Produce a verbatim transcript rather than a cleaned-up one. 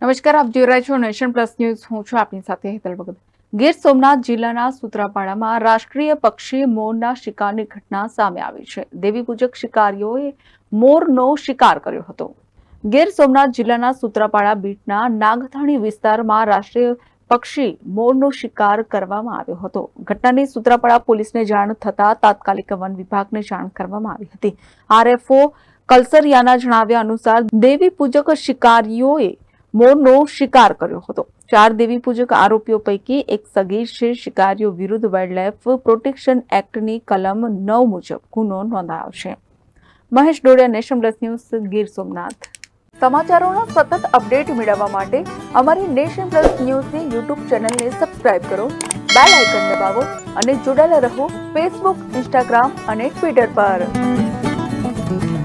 નમસ્કાર, આપ જોઈ રહ્યા છો નેશન પ્લસ ન્યૂઝ. હું છું આપની સાથે હેતલ ભગત. ગીર સોમનાથ જિલ્લાના સૂત્રાપાડામાં રાષ્ટ્રીય પક્ષી મોરના શિકારની ઘટના સામે આવી છે. દેવી પૂજક શિકારીઓએ મોરનો શિકાર કર્યો હતો. ગીર સોમનાથ જિલ્લાના સૂત્રાપાડા બીટના નાગથાણી વિસ્તારમાં રાષ્ટ્રીય પક્ષી મોરનો શિકાર કરવામાં આવ્યો હતો. ઘટનાની સૂત્રાપાડા પોલીસને જાણ થતા તાત્કાલિક વન વિભાગને જાણ કરવામાં આવી હતી. આરએફઓ કલસરિયાના જણાવ્યા અનુસાર દેવી પૂજક શિકારીઓએ મોરનો શિકાર કર્યો હતો. ચાર દેવી પૂજક આરોપીઓ પૈકી એક સગીર છે. શિકારીઓ વિરુદ્ધ વાઇલ્ડલાઇફ પ્રોટેક્શન એક્ટની કલમ નવ મુજબ ગુનો નોંધાયો છે. Mahesh Dodiya, nation plus news, Gir Somnath. સમાચારોના સતત અપડેટ મેળવવા માટે અમારી નેશન પ્લસ ન્યૂઝની યુટ્યુબ ચેનલને સબસ્ક્રાઇબ કરો, બેલ આઇકન દબાવો અને જોડાયેલા રહો ફેસબુક, ઇન્સ્ટાગ્રામ અને ટ્વિટર પર.